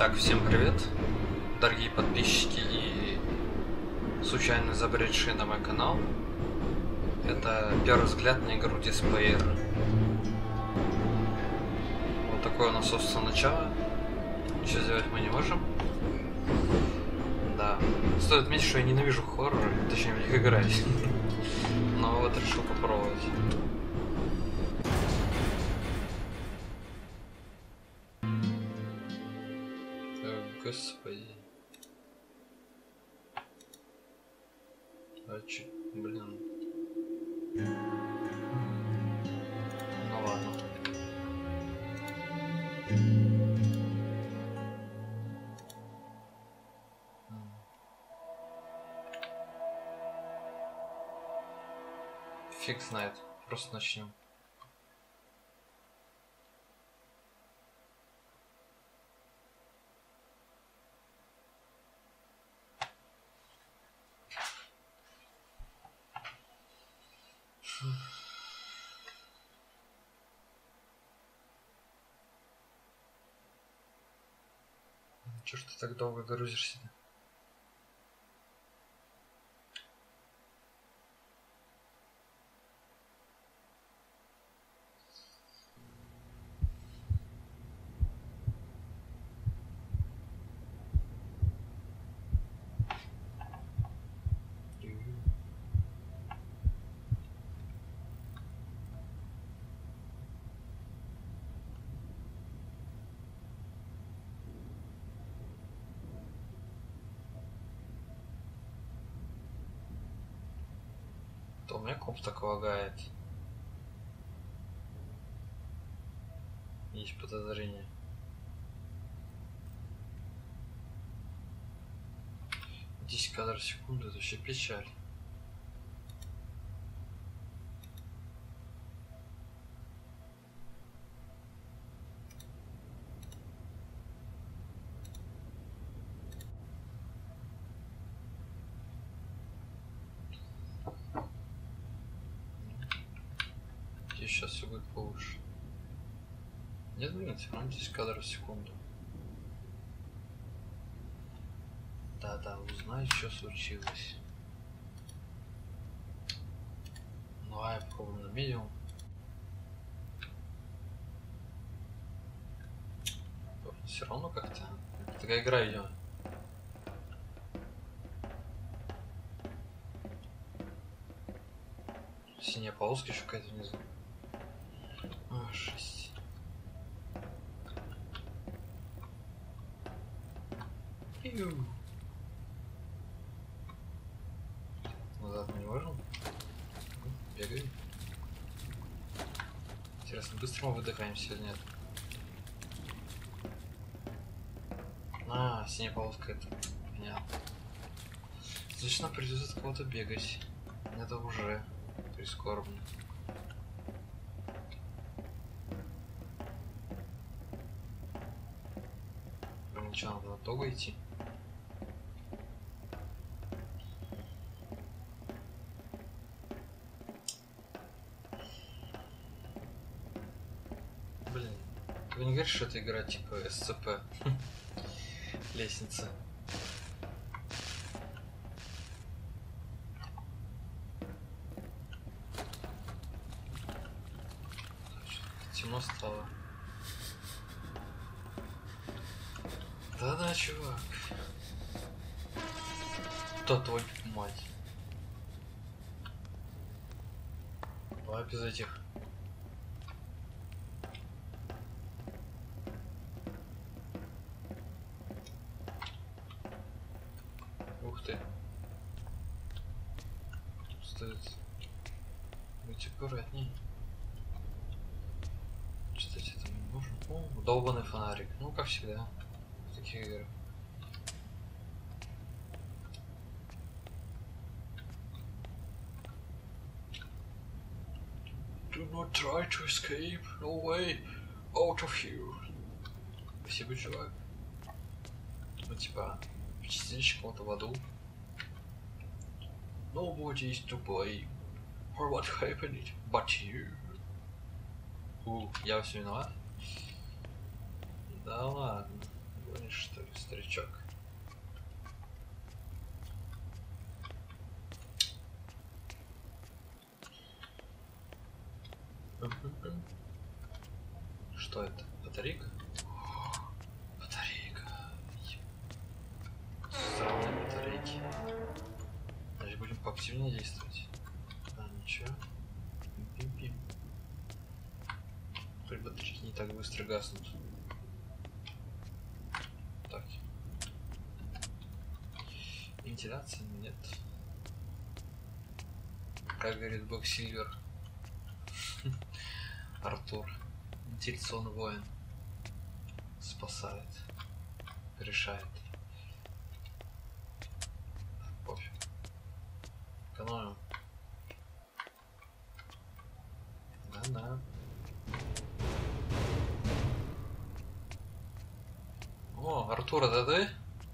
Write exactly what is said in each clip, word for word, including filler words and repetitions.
Итак, всем привет, дорогие подписчики и случайно забредшие на мой канал. Это первый взгляд на игру Despair. Вот такое у нас, собственно, начало. Ничего сделать мы не можем. Да. Стоит отметить, что я ненавижу хорроры, точнее, в них играть. Но вот решил попробовать. Господи. А чё, блин. Ну ладно. Фиг знает. Просто начнем. Чё ж ты так долго грузишься? То у меня комп так лагает. Есть подозрение. десять кадров в секунду, это вообще печаль. Здесь сейчас все будет получше. Нет, блин, все равно десять кадров в секунду. Да-да, узнай, что случилось. Ну а я попробую на медиум. Все равно как-то такая игра, видимо. Синяя полоска еще какая-то внизу. А, шесть. Иу. Назад мы не можем. Бегаем. Интересно, быстро мы выдыхаемся или нет? А, синяя полоска, это понятно. Значит, нам придется от кого-то бегать. Это уже прискорбно. Блин, что, надо на того идти? Блин, вы не говорите, что это игра типа эс цэ пэ? Лестница. Темно стало. Да-да, чувак. Да твою мать. Давай без этих. Ух ты. Стоит быть аккуратней. Читать это не можем. О, долбанный фонарик. Ну, как всегда. В таких играх. Do not try to escape. No way. Out of here. Спасибо, чувак. Ну, типа, чистильщик кого-то в аду. Nobody is to blame for what happened but you. У, я все виноват? Да ладно. Гонишь, что ли, старичок? Что это? Батарейка? Батарейка. Странные батарейки. Значит, будем поактивнее действовать. А, ничего. Пим-пим. Хоть батарейки не так быстро гаснут. Так. Вентиляции нет. Как говорит Боксильвер. Артур. Вентиляционный воин. Спасает. Решает. Пофиг. Экономим. Да-да. О, Артур, это ты?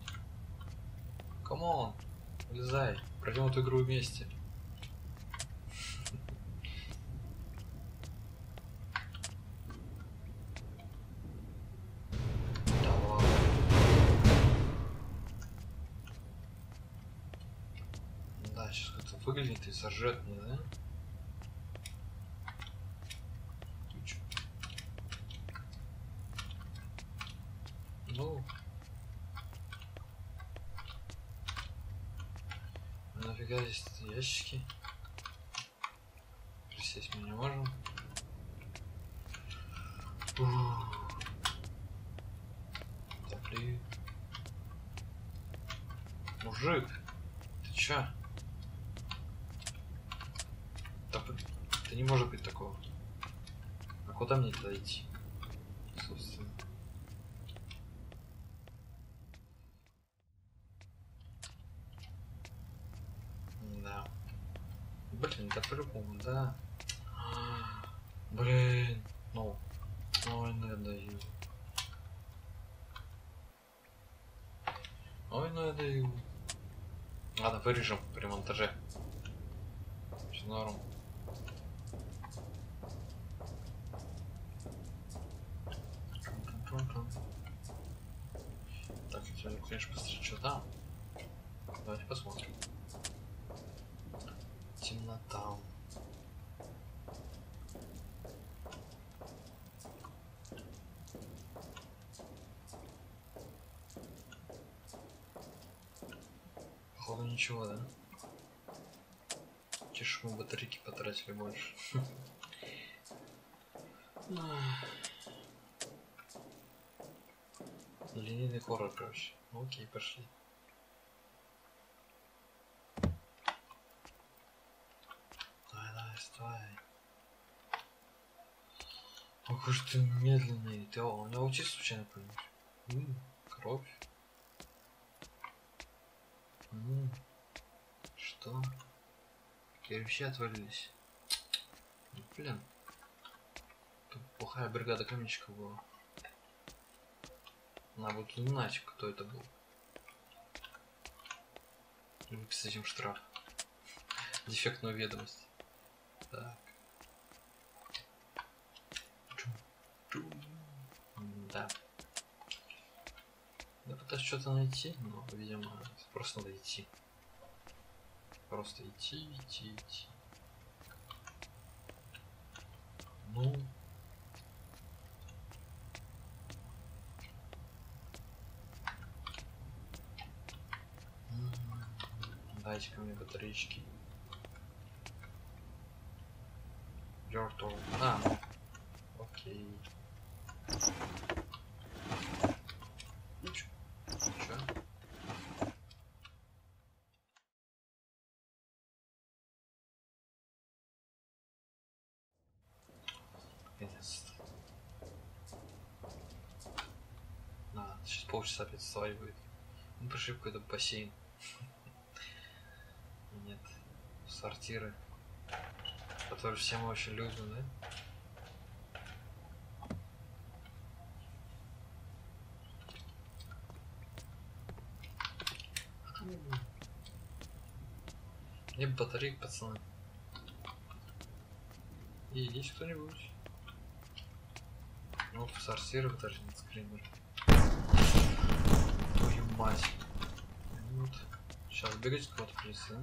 Камон. Влезай. Пройдем эту игру вместе. Сейчас как-то выглядит и сожжет мне, да? Ну, нафига здесь ящики? Присесть мы не можем. Так, ли... Мужик, ты чё? Да не может быть такого. А куда мне туда идти? Собственно. Да. Блин, да по-любому, да. Блин. Ну. Ой, надоел. Ой, надоел. Ладно, вырежем при монтаже. Все норм. Так, я конечно, посмотреть, что там. Давайте посмотрим. Темнота. Походу ничего, да? Тише, мы батарейки потратили больше. Линейный хоррор, короче. Окей, пошли. Давай, давай, стой. Ох уж ты медленный. Ты, о, у него аутист случайно понимаешь? Ммм, кровь. Ммм. Что? Кирпичи отвалились. Блин. Тут плохая бригада каменщиков была. Надо будет узнать, кто это был. И выписать им штраф. Дефектную ведомость. Так. Да. Я пытаюсь что-то найти, но, видимо, просто надо идти. Просто идти, идти, идти. Ну. Дайте ко мне батареечки. Your turn. А, окей. Ну чё? Чё? Наконец-то. А, сейчас полчаса опять вставать будет. Ну, пришли в какой-то бассейн. Нет. Сортиры. Которые все мы очень любим, да? Нет батареек, пацаны. И есть кто-нибудь? Ну, сортиры даже нет скример. мать. Вот. Сейчас бегать кого-то придется.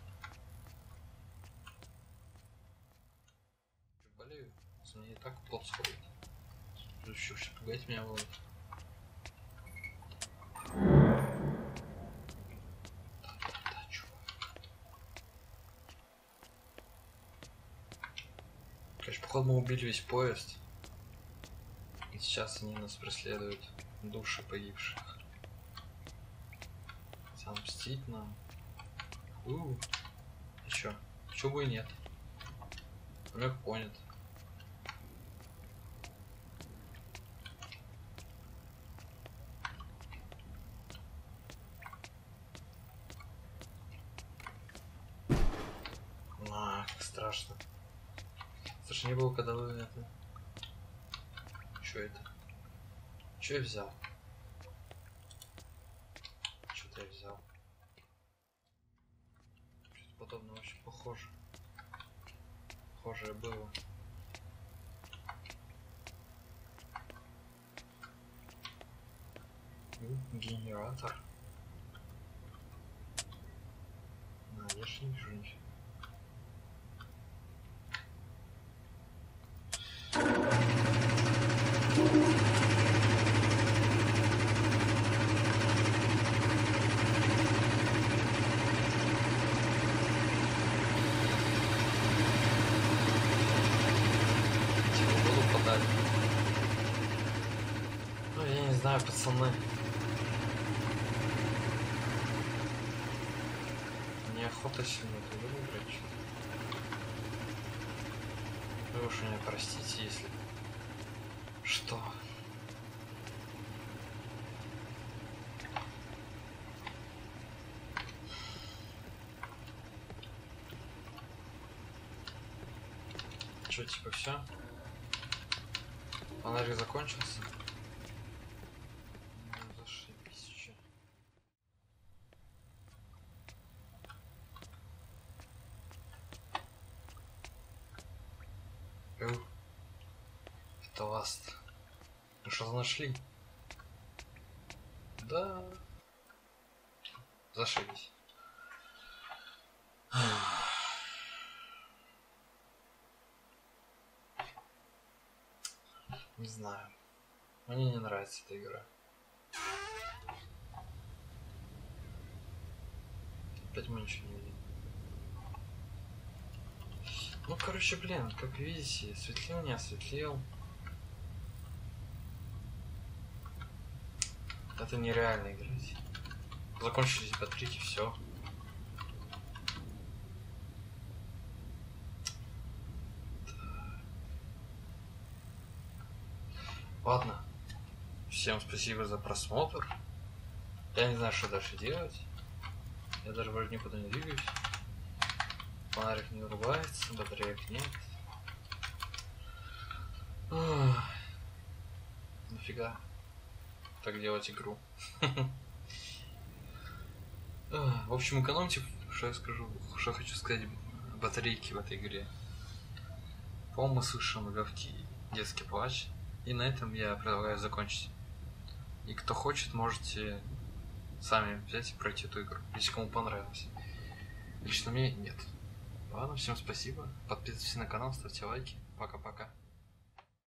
Болею. Мне и так плохо сходит. Еще пугать меня будет. Да-да-да, чувак. Конечно, походу мы убили весь поезд. И сейчас они нас преследуют. Души погибших. Сам мстить нам. У, а чё? Чё бы и нет. Намек понят. А, как страшно. Слушай, не было, когда вы это... Чё это? Чё я взял? Что-то я взял. Что-то подобное очень похоже. Похожее было. Генератор. А, я же не вижу ничего. Ну, я не знаю, пацаны. Неохота сильно туда выбрать что-то. Вы уж меня простите, если... Что? Что, типа, все? Фонарик закончился? Ну, зашибись, чё. Эх, это ласт. Ну что нашли? Да. Зашибись. Не знаю. Мне не нравится эта игра. Опять мы ничего не видим. Ну, короче, блин, как видите, осветлил, не осветлил. Это нереально играть. Закончились батарейки, все. Ладно. Всем спасибо за просмотр. Я не знаю, что дальше делать. Я даже вроде никуда не двигаюсь. Фонарик не вырубается, батареек нет. Ох. Нафига так делать игру? В общем, экономьте, что я скажу, что хочу сказать, батарейки в этой игре. По-моему, мы слышим легкий детский плач. И на этом я предлагаю закончить. И кто хочет, можете сами взять и пройти эту игру, если кому понравилось. Лично мне нет. Ладно, всем спасибо. Подписывайтесь на канал, ставьте лайки. Пока-пока.